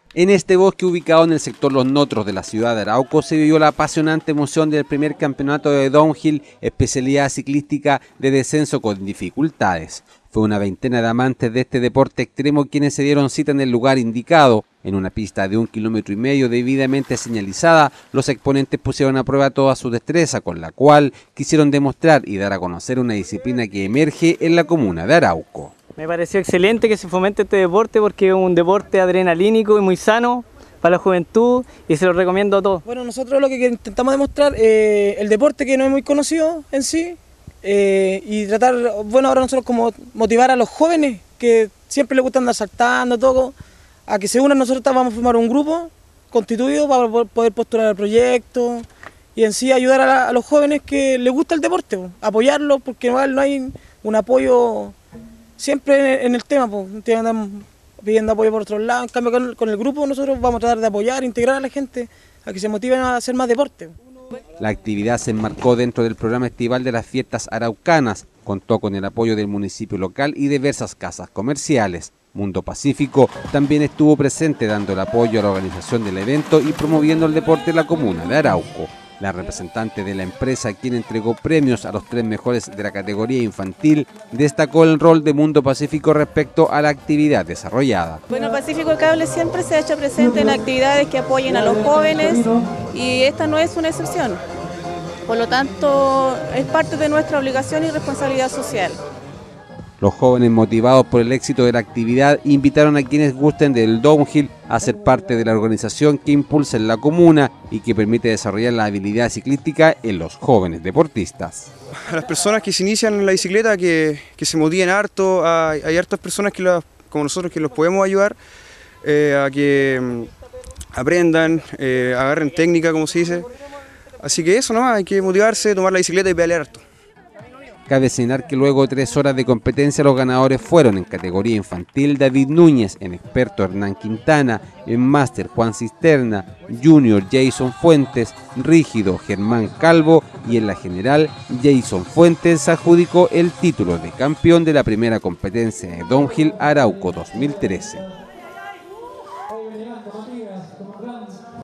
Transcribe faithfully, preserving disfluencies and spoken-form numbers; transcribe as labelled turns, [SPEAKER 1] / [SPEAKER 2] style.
[SPEAKER 1] En este bosque ubicado en el sector Los Notros de la ciudad de Arauco se vivió la apasionante emoción del primer campeonato de downhill, especialidad ciclística de descenso con dificultades. Fue una veintena de amantes de este deporte extremo quienes se dieron cita en el lugar indicado. En una pista de un kilómetro y medio debidamente señalizada, los exponentes pusieron a prueba toda su destreza, con la cual quisieron demostrar y dar a conocer una disciplina que emerge en la comuna de Arauco.
[SPEAKER 2] Me pareció excelente que se fomente este deporte porque es un deporte adrenalínico y muy sano para la juventud y se lo recomiendo a todos.
[SPEAKER 3] Bueno, nosotros lo que intentamos demostrar eh, el deporte que no es muy conocido en sí eh, y tratar, bueno, ahora nosotros como motivar a los jóvenes que siempre les gusta andar saltando, todo, a que se unan. Nosotros vamos a formar un grupo constituido para poder postular el proyecto y en sí ayudar a, la, a los jóvenes que les gusta el deporte, apoyarlos porque no hay un apoyo siempre en el tema, pues, andan pidiendo apoyo por otros lados. En cambio, con, con el grupo nosotros vamos a tratar de apoyar, integrar a la gente a que se motiven a hacer más deporte.
[SPEAKER 1] La actividad se enmarcó dentro del programa estival de las fiestas araucanas. Contó con el apoyo del municipio local y diversas casas comerciales. Mundo Pacífico también estuvo presente dando el apoyo a la organización del evento y promoviendo el deporte en la comuna de Arauco. La representante de la empresa, quien entregó premios a los tres mejores de la categoría infantil, destacó el rol de Mundo Pacífico respecto a la actividad desarrollada.
[SPEAKER 4] Bueno, Pacífico Cable siempre se ha hecho presente en actividades que apoyen a los jóvenes y esta no es una excepción. Por lo tanto, es parte de nuestra obligación y responsabilidad social.
[SPEAKER 1] Los jóvenes, motivados por el éxito de la actividad, invitaron a quienes gusten del downhill a ser parte de la organización que impulsa en la comuna y que permite desarrollar la habilidad ciclística en los jóvenes deportistas.
[SPEAKER 5] A las personas que se inician en la bicicleta, que, que se motiven harto, hay, hay hartas personas que la, como nosotros que los podemos ayudar eh, a que um, aprendan, eh, agarren técnica, como se dice. Así que eso nomás, hay que motivarse, tomar la bicicleta y pedalear harto.
[SPEAKER 1] Cabe señalar que luego de tres horas de competencia los ganadores fueron en categoría infantil David Núñez, en experto Hernán Quintana, en máster Juan Cisterna, junior Jason Fuentes, rígido Germán Calvo y en la general Jason Fuentes adjudicó el título de campeón de la primera competencia de downhill Arauco dos mil trece.